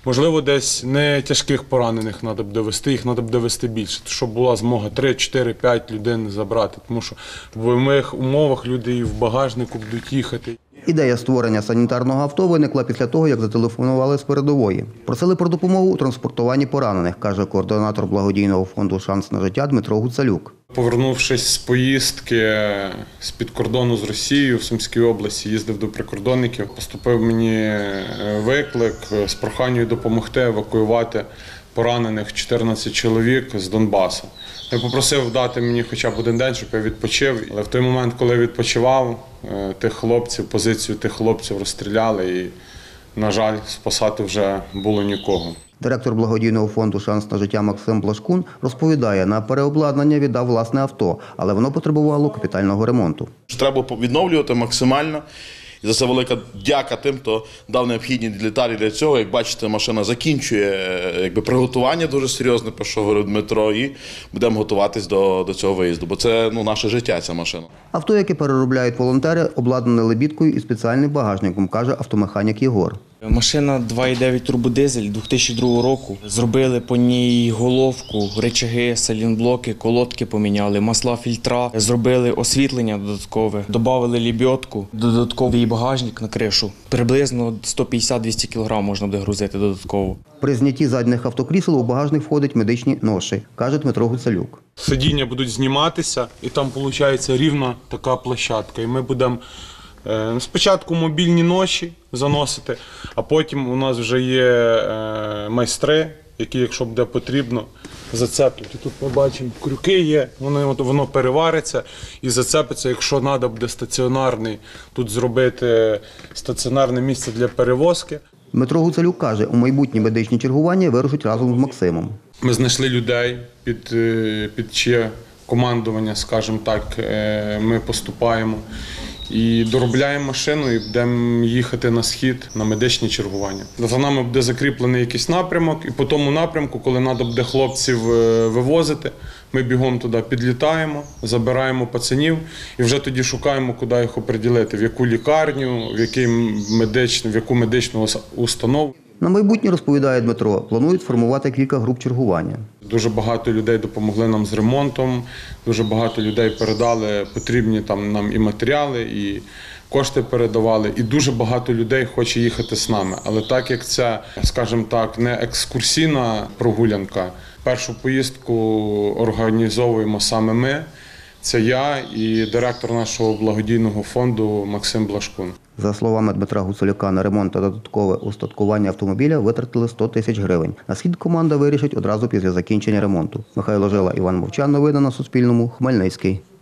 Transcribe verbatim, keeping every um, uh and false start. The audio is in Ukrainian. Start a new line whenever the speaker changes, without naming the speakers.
Можливо, десь не тяжких поранених треба буде вести, їх треба буде вести більше, щоб була змога три, чотири, п'ять людей забрати, тому що в бойових умовах люди і в багажнику будуть їхати.
Ідея створення санітарного авто виникла після того, як зателефонували з передової. Просили про допомогу у транспортуванні поранених, каже координатор благодійного фонду «Шанс на життя» Дмитро Гуцалюк.
Повернувшись з поїздки з-під кордону з Росією в Сумській області, їздив до прикордонників, поступив мені виклик з проханням допомогти евакуювати поранених чотирнадцять чоловік з Донбасу. Я попросив дати мені хоча б один день, щоб я відпочив. Але в той момент, коли я відпочивав, тих хлопців, позицію тих хлопців розстріляли і, на жаль, спасати вже було нікого.
Директор благодійного фонду «Шанс на життя» Максим Блашкун розповідає, на переобладнання віддав власне авто, але воно потребувало капітального ремонту.
Треба відновлювати максимально. І за це велика дяка тим, хто дав необхідні деталі для цього. Як бачите, машина закінчує якби, приготування дуже серйозне, про що говорив Дмитро, і будемо готуватись до, до цього виїзду, бо це ну, наше життя, ця машина.
Авто, яке переробляють волонтери, обладнане лебідкою і спеціальним багажником, каже автомеханік Єгор.
Машина два і дев'ять турбодизель дві тисячі другого року. Зробили по ній головку, рычаги, салінблоки, колодки поміняли, масла, фільтра. Зробили освітлення додаткове, додали лебідку, додатковий багажник на кришу. Приблизно сто п'ятдесят - двісті кілограм можна буде грузити додатково.
При знятті задніх автокрісел у багажник входять медичні ноші, каже Дмитро Гуцалюк.
Сидіння будуть зніматися, і там виходить рівна така площадка. І ми будемо спочатку мобільні ноші заносити, а потім у нас вже є майстри, які, якщо буде потрібно, зацеплять. Тут ми бачимо, крюки є, воно, воно перевариться і зацепиться, якщо треба буде стаціонарний, тут зробити стаціонарне місце для перевозки.
Дмитро Гуцалюк каже, у майбутні медичні чергування вирушать разом з Максимом.
Ми знайшли людей, під, під чиє командування, скажімо так, ми поступаємо. І доробляємо машину і будемо їхати на схід на медичні чергування. За нами буде закріплений якийсь напрямок, і по тому напрямку, коли треба буде хлопців вивозити, ми бігом туди підлітаємо, забираємо пацанів і вже тоді шукаємо, куди їх оприділити, в яку лікарню, в, який медичну, в яку медичну установу.
На майбутнє, розповідає Дмитро, планують сформувати кілька груп чергування.
Дуже багато людей допомогли нам з ремонтом, дуже багато людей передали потрібні там нам і матеріали, і кошти передавали. І дуже багато людей хоче їхати з нами. Але так як це, скажімо так, не екскурсійна прогулянка, першу поїздку організовуємо саме ми. Це я і директор нашого благодійного фонду Максим Блашкун.
За словами Дмитра Гуцалюка, на ремонт та додаткове устаткування автомобіля витратили сто тисяч гривень. На схід команда вирішить одразу після закінчення ремонту. Михайло Жила, Іван Мовчан. Новини на Суспільному. Хмельницький.